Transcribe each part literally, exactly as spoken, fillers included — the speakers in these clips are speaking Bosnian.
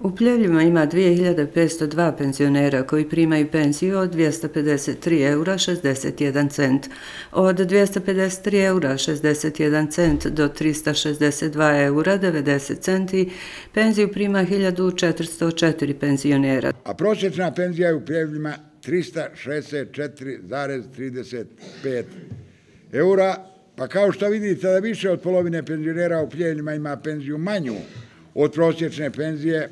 U Pljevljima ima dvije hiljade petsto dva penzionera koji primaju penziju od dvjesto pedeset tri eura šezdeset jedan cent. Od dvjesto pedeset tri eura šezdeset jedan cent do tristo šezdeset dva eura devedeset centi penziju prima hiljadu četiristo četiri penzionera. A prosječna penzija je u Pljevljima trista šezdeset četiri zarez trideset pet eura, pa kao što vidite da više od polovine penzionera u Pljevljima ima penziju manju od prosječne penzije,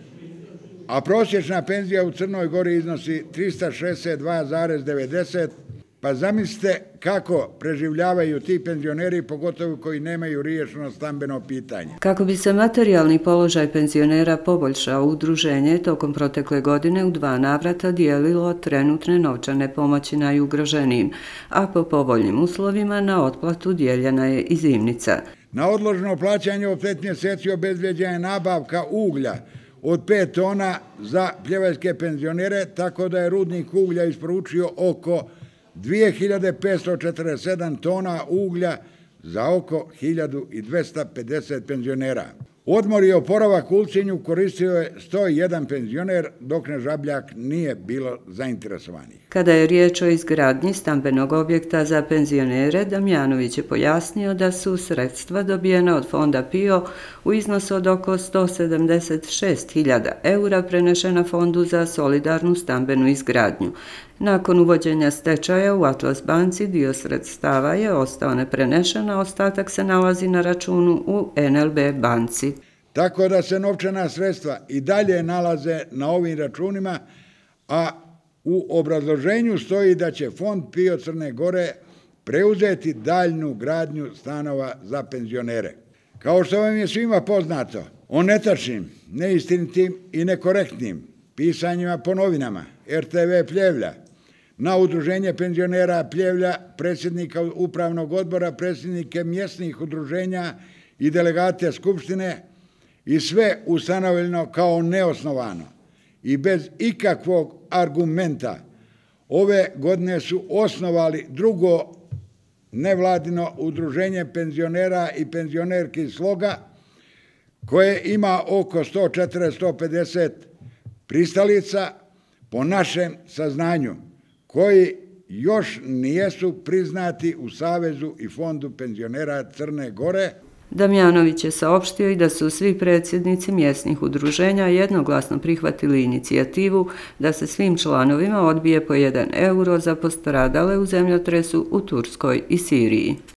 a prosječna penzija u Crnoj Gori iznosi trista šezdeset dva zarez devedeset, pa zamislite kako preživljavaju ti penzioneri, pogotovo koji nemaju riješeno stambeno pitanje. Kako bi se materijalni položaj penzionera poboljšao, udruženje tokom protekle godine u dva navrata dijelilo trenutne novčane pomoći najugroženijim, a po povoljnim uslovima na otplatu dijeljena je i zimnica. Na odloženo plaćanje od pet mjeseci obezbjeđena je nabavka uglja od pet tona za pljevaljske penzionere, tako da je rudnik uglja isporučio oko dvije hiljade petsto četrdeset sedam tona uglja za oko hiljadu dvjesto pedeset penzionera. Odmor i oporavak u Ulcinju koristio je sto jedan penzioner, dok na Žabljak nije bilo zainteresovanih. Kada je riječ o izgradnji stambenog objekta za penzionere, Damjanović je pojasnio da su sredstva dobijena od fonda P I O u iznosu od oko sto sedamdeset šest hiljada eura prenešena Fondu za solidarnu stambenu izgradnju. Nakon uvođenja stečaja u Atlas banci dio sredstava je ostao neprenešen, a ostatak se nalazi na računu u N L B banci. Tako da se novčana sredstva i dalje nalaze na ovim računima, a u obrazloženju stoji da će Fond P I O Crne Gore preuzeti daljnju gradnju stanova za penzionere. Kao što vam je svima poznato, o netačnim, neistinitim i nekorektnim pisanjima po novinama R T V Pljevlja, na udruženje penzionera Pljevlja, predsjednika upravnog odbora, predsjednike mjesnih udruženja i delegate Skupštine, i sve ustanovljeno kao neosnovano i bez ikakvog argumenta, ove godine su osnovali drugo nevladino udruženje penzionera i penzionerki Sloga, koje ima oko sto četrdeset do sto pedeset pristalica, po našem saznanju, koji još nijesu priznati u Savezu i Fondu penzionera Crne Gore. Damjanović je saopštio i da su svi predsjednici mjesnih udruženja jednoglasno prihvatili inicijativu da se svim članovima odbije po jedan euro za postradale u zemljotresu u Turskoj i Siriji.